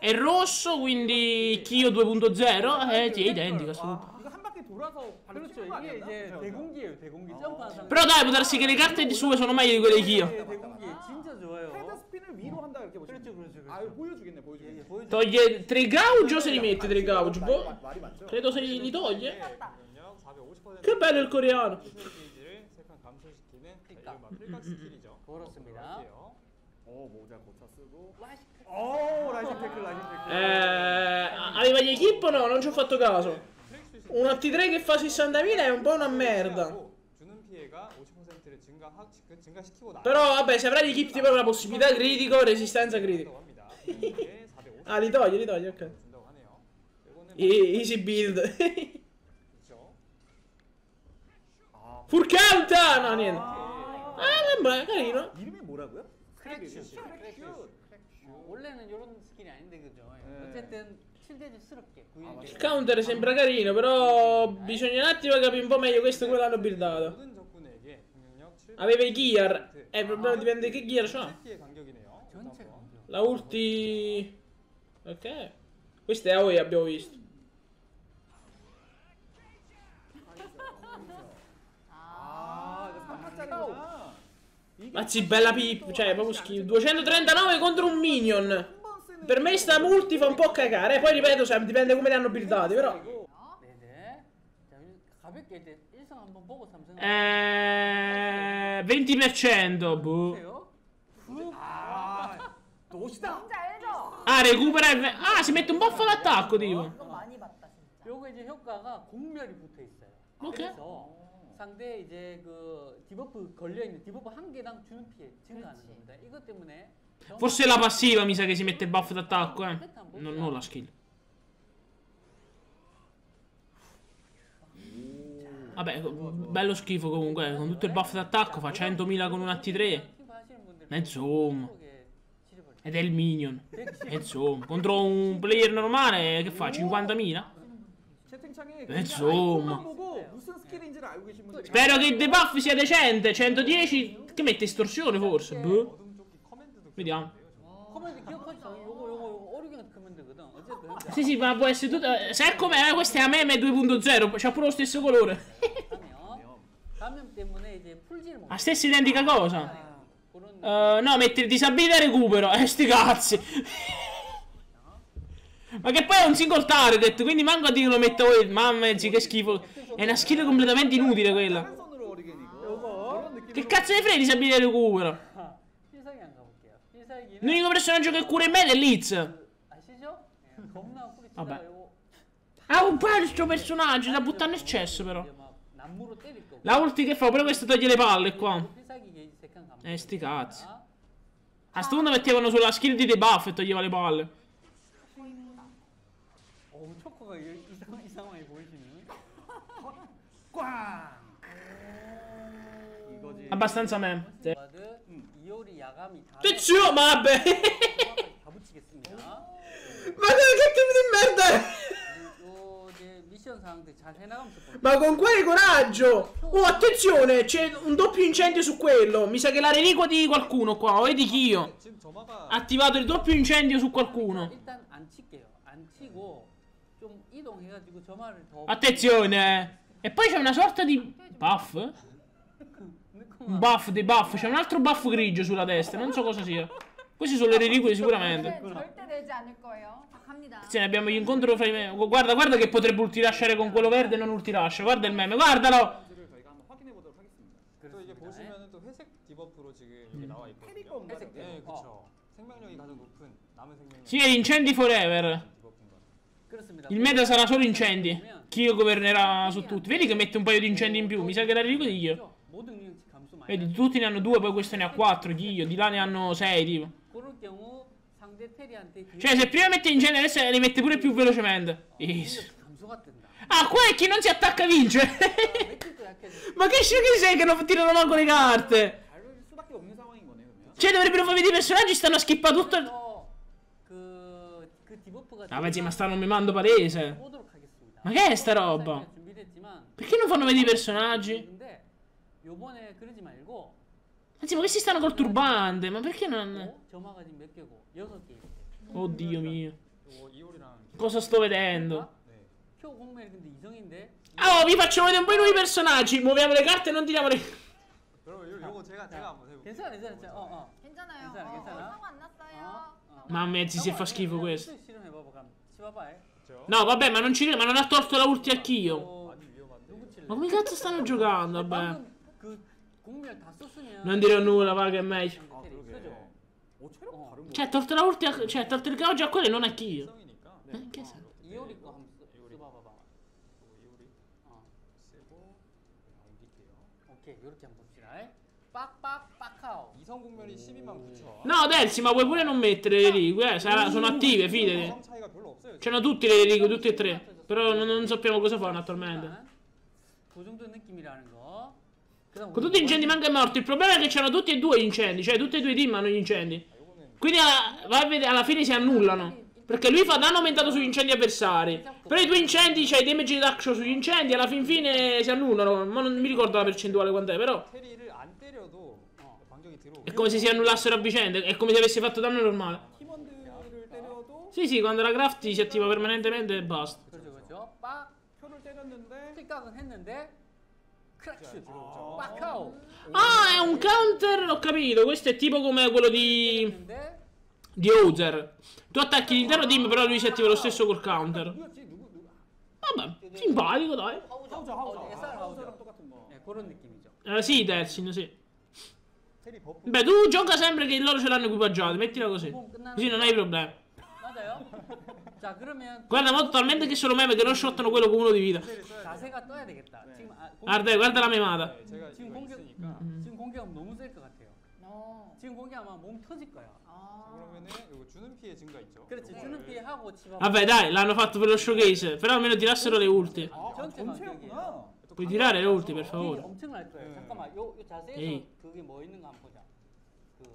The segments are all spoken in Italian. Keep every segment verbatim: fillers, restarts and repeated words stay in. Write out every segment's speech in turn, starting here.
è rosso, quindi Kyo due punto zero è identico. 이거 한 바퀴 돌아서 그렇죠. 이게 이제 대공기예요. 대공기 점프하는 상태. Però dai, può darsi che le carte di sue sono meglio di quelle di Kyo. 대공기 진짜 좋아요. 헤드 스핀을 위로 한다 이렇게 보시면 그렇죠, 그렇죠, 그렇죠. 아 이거 보여주겠네 보여주겠네. 예, 예, 보여주- Toglie tre gauge o se li mette tre gauge? 말이, Boh, 말- 말이 맞죠? credo se li toglie. 공격력 사백오십 퍼센트. Che bello il coreano. 게이지를 세 칸 감소시키는 필각. 이른바 필각 스킬이죠. 그렇습니다. 어 모자 고차 쓰고. 오 라이징 태클 라이징 태클. Eh, aveva gli equip o no? Non ci ho fatto caso. Un T tre che fa sessantamila è un po' una merda. 주는 피해가 오십 퍼센트를 증가하, 증가시키고 나. Però vabbè, se avrai gli equip tipo la possibilità critico, resistenza critica. Ah, li toglie, li toglie, ok. 준다고 하네요. 이거는 E- easy build. 그렇죠. 아, Full count! No, niente. Ah, vabbè, carino. 이름이 뭐라고요? 크랙슛. 크랙슛. 크랙슛. 어, 원래는 이런 스킬이 아닌데 그죠? 네. 어쨌든 칠대지스럽게 구현이 Il counter sembra carino, però bisogna un attimo capire un po' meglio questo come l'hanno buildato. 모든 적군에게 공격력 칠. Aveva i gear. Eh, il problema dipende che gear c'ha. 피해 간격이네요. 전체 공격. La ulti... Ok. Questa è A O E, abbiamo visto. 아 이거 삼 파짜리구나. Mazzi, bella pip. Cioè, proprio schifo. duecentotrentanove contro un minion. Per me sta multi fa un po' cagare. Poi ripeto, sai, dipende come li hanno buildati, però... 네네. 자, 가볍게 이제 일성 한번 보고 삼성. Eh... venti per cento. Boh. 보세요. 아 도시다. 뭔지 알죠? Ah, recupera il... Ah, si mette un buff all'attacco, tipo. 이거 많이 봤다 진짜. 요거 이제 효과가 공멸이 붙어 있어요. 오케이. 그래서 상대 이제 그 디버프 걸려 있는 디버프 한 개당 주는 피해 증가하는 그렇지. 겁니다. 이것 때문에 Forse la passiva mi sa che si mette buff d'attacco, eh. Non, non la skill. Vabbè, bello schifo comunque, eh, con tutto il buff d'attacco fa centomila con una T tre. Ma insomma. Ed è il minion. E insomma, contro un player normale che fa? cinquantamila? 채팅창에 네, insomma. 보고 무슨 스킬인지를 알고 계신 분들. Spero che il debuff sia decente. centodieci. Che mette estorsione forse? Boh. Vediamo. 커맨드 기억하시죠? 요거 요거 요거 오류경 커맨드거든. 어쨌든 Sì, sì, ma può essere tutto. Sai com'è? Eh, questa è a meme due punto zero. C'ha pure lo stesso colore. 감염 감염 때문에 이제 풀지를 못. La stessa identica cosa. 그런 Uh, no, mettere disabilità e recupero. Eh, sti cazzi. Ma che poi è un single target, quindi manco a dire che lo metto io. Mamma mia, che schifo. È una skill completamente inutile quella. 한 손으로 어리겐이고. 그런 느낌. Che cazzo ne frega disabilità e recupero? 필살기 안 가볼게요. 필살기는 L'unico personaggio che cura in me è Liz. 아시죠? 겁나 뿌리치다가 Vabbè. 요거 Ha un paio sto personaggio da buttare nel cesso però. 이제 막 남무로 때릴 거고. La ulti che fa, pure questo toglie le palle qua. 필살기 게이지 세칸 감. Eh, sti cazzi. A sto punto mettevano sulla skill di debuff e toglieva le palle. 어, 초코가 이- 이상 이상하게 보이시는. 꽝. 이거지. Abbastanza meme. Sì. 와드 이오리 야감이 다. Attenzione, ma vabbè. 다 붙이겠습니다. Ma che tipo di merda è? 요 이제 미션 사항들 잘 해나가면서 볼게요. Ma con quale coraggio? Oh, attenzione, c'è un doppio incendio su quello. Mi sa che la reliquia di qualcuno qua, o è di Kyo. 지금 점화가 Ha attivato il doppio incendio su qualcuno. 일단 안 칠게요. 안 치고 좀 이동해가지고 점화를 더. Attenzione. E poi c'è una sorta di buff. Un buff, dei buff. C'è un altro buff grigio sulla destra. Non so cosa sia. Queste sono le reliquie sicuramente. 오늘은 절대 내지 않을 거예요. 자, 갑니다. Attenzione, abbiamo l'incontro fra i me. Guarda, guarda che potrebbe ultirasciare con quello verde e non ultirascia. Guarda il meme, guardalo. 를 저희가 한번 확인해 보도록 하겠습니다. 또 이게 보시면은 또 회색 디버프로 지금 이렇게 나와 있거든요. 캐리건 회색 네, 디버프. 그렇죠. 생명력이 가장 높은 남은 생명력. Sì, è incendi forever. 디버프인 것 같아요. 그렇습니다. Il meta sarà solo incendi. Kyo governerà su tutti. Vedi che mette un paio di incendi in più. Mi sa che la reliquia di Kyo. 모든 능력치 감소 많이. Vedi, tutti ne hanno due, poi questo ne ha quattro. Kyo, di là ne hanno sei, tipo. 그럴 경우 상대 테리한테 Cioè, se prima mette incendi, adesso li mette pure più velocemente. Easy. 감소가 뜬다. Ah, qua è chi non si attacca vince. 매트도 약해져. Ma che scegli sei che non tirano manco le carte? 밟을 수밖에 없는 상황인 거네요, 그러면. Cioè, dovrebbero far vedere i personaggi, stanno a skippare tutto il... 어, 그, 그 디버프가 Ah, ma stanno memando palese. 보도록 하겠습니다. Ma che è sta roba? 준비됐지만 Perché non fanno vedere i personaggi? 근데 요번에 그러지 말고 Anzi, ma questi stanno col turbante. Ma perché non... 어? 점화가 지금 몇 개고 여섯 개. Oddio mio. Cosa sto vedendo? 네. 표 공멸이 근데 이성인데. Oh, vi facciamo vedere un po' i nuovi personaggi. Muoviamo le carte e non tiriamo le... 여러분 요- 요거 제가 제가 한번 해볼게요. 괜찮아, 괜찮아, 괜찮아. 어, 어. 괜찮아요. 괜찮아, 어, 괜찮아. 어, 상관 안 났어요. 어, 어. Mamma mia, si fa schifo questo. 실험해봐봐, 그럼. 치봐봐. 그렇죠? No, vabbè, ma non ci credo, ma non ha tolto la ulti anch'io. 어, 많이 위험한데. 누구 칠래? Ma come cazzo stanno giocando, vabbè. 방금 그 공멸 다 썼으면. Non dirò nulla, va che è meglio. 아 테리, 그러게. 그죠? 오 체력 어. 다른 거. Cioè, ha tolto la ulti a... Cioè, ha tolto il caos già a quello e non a chi io. 성이니까. Eh, che sa? 이효리 거 한번 써- 이효리. 써봐봐봐. 요거 이효리 어. 세고 옮길게요. 오케이, 요렇게 한번 봅시다. 빡빡 빡하오. 이성 국면이 십이만 구천. No, Delsi, ma puoi pure non mettere le reliquie, eh. Sarà- sono attive, fidati. 성 차이가 별로 없어요. C'hanno tutte le reliquie, tutte e tre. Però non, non sappiamo cosa fanno attualmente. 그 정도 느낌이라는 거. 그다음 Con tutti gli incendi manca è morto. Il problema è che c'hanno tutti e due gli incendi. Cioè, tutti e due i team hanno gli incendi. 아, 요거는 Quindi alla, vai a vedere, alla fine si annullano. Perché lui fa danno aumentato sugli incendi avversari. Però i due incendi, cioè i damage reduction sugli incendi, alla fin fine si annullano. Ma non mi ricordo la percentuale quant'è, però. 테리를 안 때려도 어. 방정이 들어오고. È come se si annullassero a vicenda. È come se avessi fatto danno normale. 팀원들을 때려도 Sì, sì, quando la craft si attiva permanentemente e basta. 그렇죠, 그렇죠. 빡 표를 때렸는데 킬각은 했는데 크랙슈 들어오죠. 빡하오. Ah, è un counter, ho capito. Questo è tipo come quello di. 했는데 di Hauser. Tu attacchi l'intero team, però lui si attiva lo stesso col counter. 누구였지? 누구 누구? Vabbè, simpatico, dai. 하우저 어, 하우저. 에스알 하우저. 하우저랑 똑같은 거. 네, 그런 느낌이죠. Eh, sì, Delsin, sì. 테리 버프. Beh, tu gioca sempre che loro ce l'hanno equipaggiato, mettila così. 뭐 끝나는 Così non hai problemi. 맞아요. 자, 그러면 Guarda, ma totalmente che sono meme che non shottano quello con uno di vita. 테리 써야 돼. 자세가 떠야 되겠다. 지금 아, 공- Guarda, guarda la memata. 네, 제가 지금 이거 공격 있으니까. 지금 공격하면 너무 셀 것 같아요. 어. 지금 공격하면 몸 터질 거야. 아. 그러면은 이거 주는 피해 증가 있죠. 그렇지, 요거를 주는 피해 하고 치바. Vabbè, dai, l'hanno fatto per lo showcase. Però almeno tirassero le ulti. 아, 전체 전체였구나. 또 Puoi 강- tirare le ulti, per 이게 favore. 엄청날 거예요. 네. 잠깐만, 요, 요 자세에서 에이. 그게 뭐 있는가 한번 보자. 그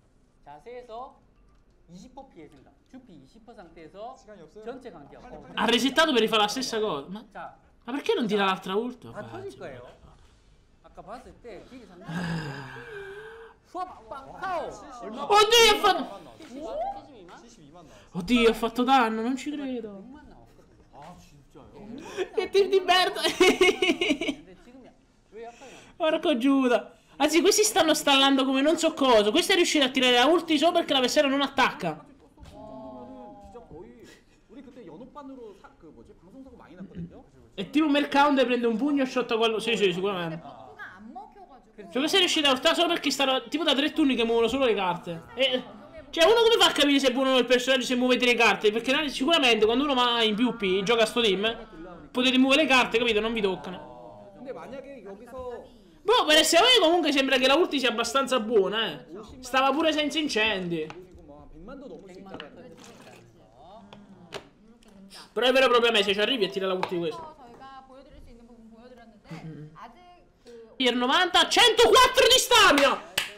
자세에서 이십 퍼센트 피해 증가. 주피 이십 퍼센트 상태에서 시간이 없어요. 전체 간격. 빨리, 어. 빨리. Ha resettato per rifare la stessa cosa. Ma, 자, ma perché non tira l'altra ulti? 다 Vabbè, 터질 sì. 거예요. 아까 봤을 때 길이 상당히 수업 빵카오. 얼마? Oddio, ha fatto. 칠십이만? 칠십이만 나왔어. Oddio, ha fatto danno, non ci credo. 백만 나왔거든. 아 진짜요? Che team di merda. 근데 지금 왜 약하냐? Porco Giuda. Anzi, questi stanno stallando come non so cosa. Questo è riuscito a tirare la ulti solo perché l'avversario non attacca. 정도면은 진짜 거의 우리 그때 연옥반으로 사, 그 뭐지 방송 사고 많이 났거든요. È tipo Mercount prende un pugno e shotta quello. Sì, sì, sicuramente. 버프가 안 먹혀가지고. Cioè, questo è riuscito a urtare solo perché stanno tipo da tre turni che muovono solo le carte. E, cioè, uno come fa a capire se è buono il personaggio se muovete le carte? Perché non- sicuramente quando uno va in PvP, gioca a sto team, potete muovere le carte, capito? Non vi toccano. 근데 만약에 여기서 Boh, per essere voi comunque sembra che la ulti sia abbastanza buona, eh. Stava pure senza incendi. 그리고 뭐 백만도 넘을 수 백만 있다는 터질 수 있다는 거. 이렇게 된다. Però è vero problema è se ci arrivi e tira la ulti di questo. 그래서 저희가 보여드릴 수 있는 부분 보여드렸는데 아직 그 Tier novanta, centoquattro di stamina!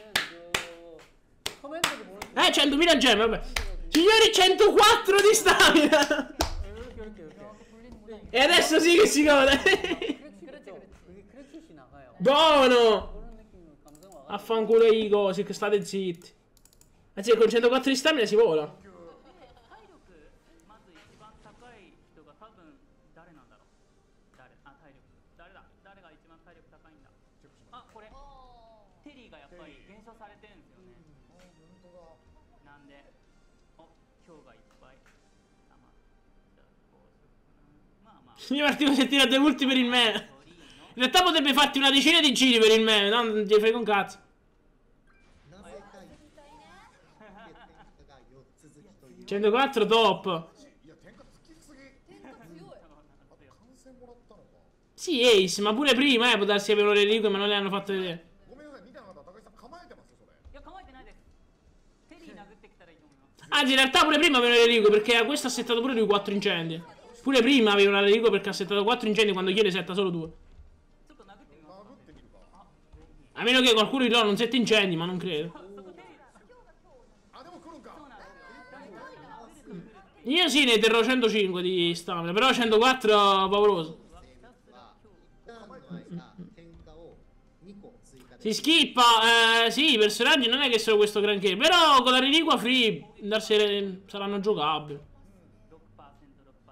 그 커맨드를 보는 Eh, centomila gemme, vabbè. Signori, centoquattro di stamina! 이렇게 이렇게 이렇게. 돌리는구나. E adesso sì che si gode. 그렇지 그렇지 그렇지. 그게 크랙슛이 나가요. Buono! 그런 느낌으로 감성 와가지고. Affanculo i cosi, che state zitti. Anzi, con centoquattro di stamina si vola. 体力まず一番高い人が多分誰なんだろう誰あ体力誰だ誰が一番体力高いんだあこれテリーがやっぱり減少されてるんですよねなんでお今日がいっぱいたまったこうまあまあ Mi partivo se tirate ulti per il meme. In realtà potrebbe farti una decina di giri per il meme, no? Non ti frega un cazzo. なぜか欠点がよっつ続きという centoquattro top. いや天下つきすぎ天下強い。 あと感染もらったのか Sì, Ace, ma pure prima, eh, può darsi avevano le reliquie, ma non le hanno fatte vedere. ごめんなさい見てなかった高木さん構えてますよそれいや構えてないですテリー殴ってきたらいいと思います Anzi, in realtà pure prima avevano le reliquie, perché questo ha settato pure lui quattro incendi. Pure prima avevano le reliquie perché ha settato quattro incendi quando chiede setta solo due. ちょっと殴ってみます殴ってみるか A meno che qualcuno di loro non setta incendi, ma non credo. そこテリーあでも来るんかそうなんですよ Io sì, ne terrò centocinque di stamina, però centoquattro pauroso. ターンの間天下をにこ追加で Si skippa, eh, sì, i personaggi non è che sono questo granché, però con la reliquia free darsi- saranno giocabili. ろくパーセント 6%。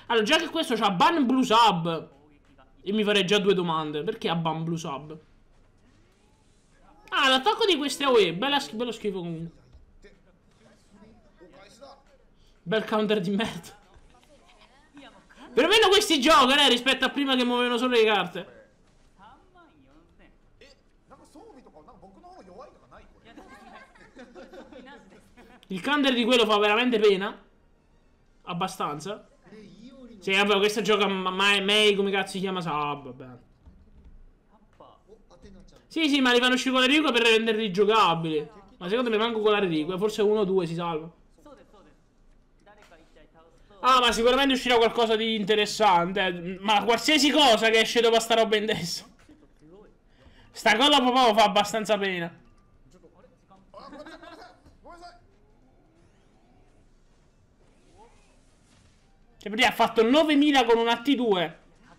Allora, già che questo c'ha ban blue sub, io mi farei già due domande. Perché ha ban blue sub? Ah, l'attacco di queste A O E. Bella, bello schifo comunque. Bel counter di merda. Perlomeno questi giocano, eh, rispetto a prima che muovevano solo le carte. Il counter di quello fa veramente pena. Abbastanza. Sì, vabbè, questo gioca mai Mei, come cazzo si chiama? Sub, vabbè. Sì, sì, ma li fanno uscire con la Rico per renderli giocabili. Ma secondo me manco con la Rico, forse uno o due si salva. Ah, ma sicuramente uscirà qualcosa di interessante. Ma qualsiasi cosa che esce dopo sta roba in testa. Sta colla proprio fa abbastanza pena. Cioè, perché ha fatto novemila con un A T due.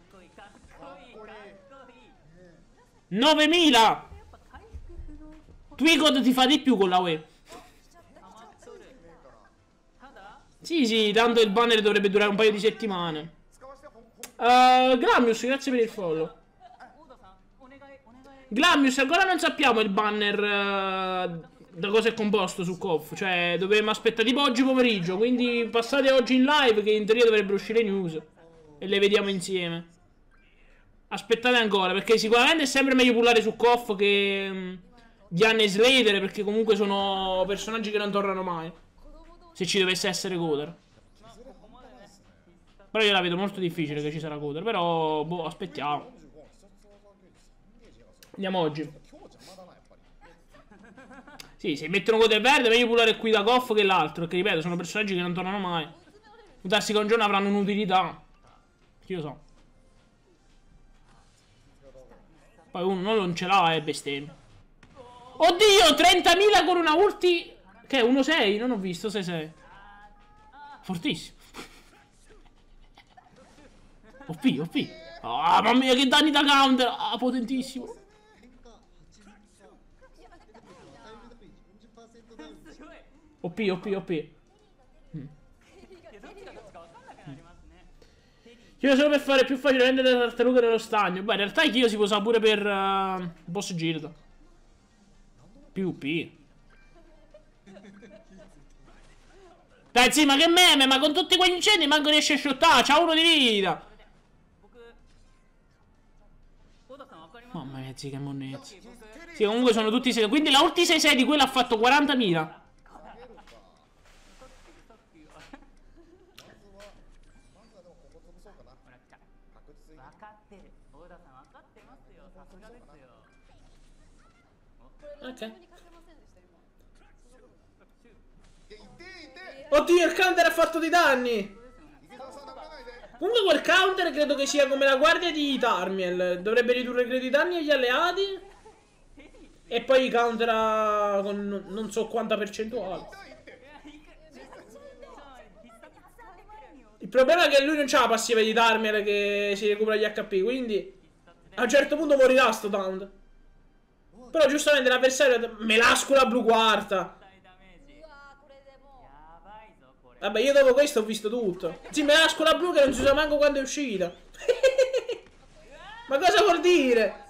novemila! Twicod ti fa di più con la U E. Sì, sì, tanto il banner dovrebbe durare un paio di settimane. Uh, Glamius, grazie per il follow. Glamius, ancora non sappiamo il banner uh, da cosa è composto su K O F. Cioè, dovremmo aspettare tipo oggi pomeriggio. Quindi passate oggi in live, che in teoria dovrebbero uscire news. E le vediamo insieme. Aspettate ancora, perché sicuramente è sempre meglio pullare su K O F che um, Diana e Slater, perché comunque sono personaggi che non tornano mai. Se ci dovesse essere Coder. Però io la vedo molto difficile che ci sarà Coder. Però, boh, aspettiamo. Andiamo oggi. Sì, se mettono Coder verde, meglio pullare qui da K O F che l'altro. Perché, ripeto, sono personaggi che non tornano mai. Può darsi che un giorno avranno un'utilità. Chi lo so. Poi uno non ce l'ha e bestemmia. Oddio, trentamila con una ulti. Che è uno sei? Non ho visto, sei sei. Fortissimo. O P, O P. Ah, mamma mia, che danni da counter. Ah, potentissimo. O P, O P, O P. Mm. Io solo per fare più facile vendere le tartarughe nello stagno. Beh, in realtà io si può usare pure per uh, boss guild. Più P. Dai, sì, ma che meme, ma con tutti quegli incendi manco riesce a shottare, c'ha uno di vita. Mamma mia, sì, che monnezza. Sì, comunque sono tutti sei. Quindi la ulti sei sei di quella ha fatto quarantamila. Ok. Oddio, il counter ha fatto dei danni. Comunque quel counter credo che sia come la guardia di Tarmiel. Dovrebbe ridurre credo i danni agli alleati. E poi countera con non so quanta percentuale. Il problema è che lui non c'ha la passiva di Tarmiel che si recupera gli H P. Quindi a un certo punto morirà sto taunt. Però giustamente l'avversario melascula blu quarta. Vabbè, io dopo questo ho visto tutto. Sì, melascula blu che non si sa manco quando è uscita. Ma cosa vuol dire?